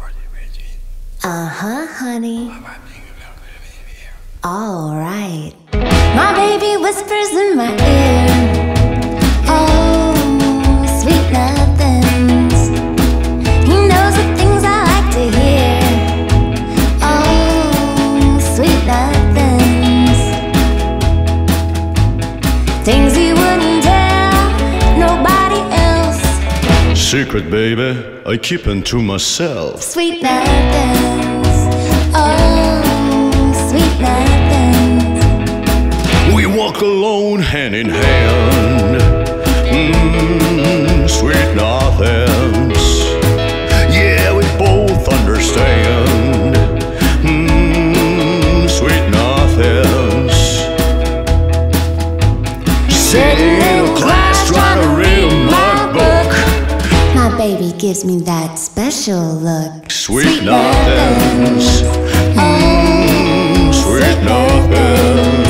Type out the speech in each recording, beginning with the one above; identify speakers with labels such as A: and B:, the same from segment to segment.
A: Uh-huh, honey. All right. My baby whispers in my ear. Oh, sweet nothings. He knows the things I like to hear. Oh, sweet nothings. Things he wouldn't tell nobody else.
B: Secret, baby, I keep them to myself.
A: Sweet nothings. Oh, sweet nothings.
B: We walk alone, hand in hand. Sweet nothings. Yeah, we both understand. Sweet nothings. Sitting in class trying to read my book.
A: My baby gives me that special look.
B: Sweet nothings. Sweet nothings.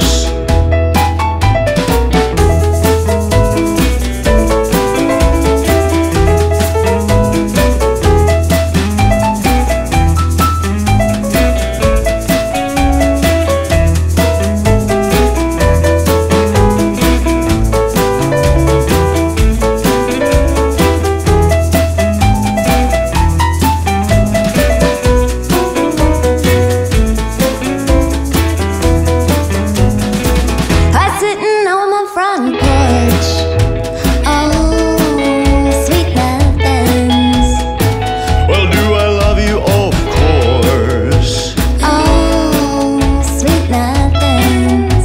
A: Front porch. Oh, sweet nothings.
B: Well, do I love you? Of course.
A: Oh, sweet nothings.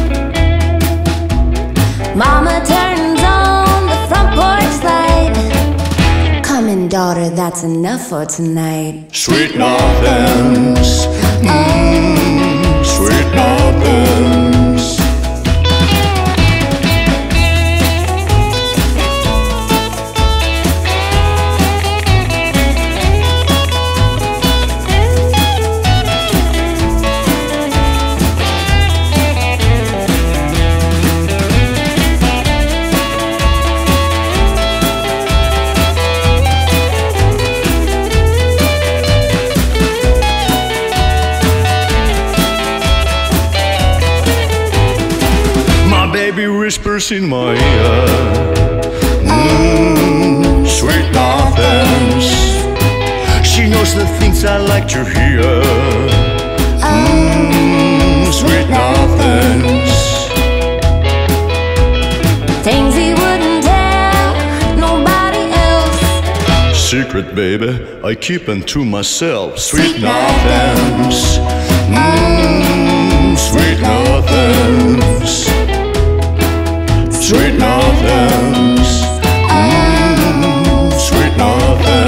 A: Mama turns on the front porch light. Come in, daughter, that's enough for tonight.
B: Sweet nothings. Sweet nothings. Baby whispers in my ear. Sweet nothings. She knows the things I like to hear. Sweet nothings.
A: Things he wouldn't tell nobody else.
B: Secret, baby, I keep them to myself. Sweet nothings. Sweet nothings. Sweet nothings. Sweet nothings.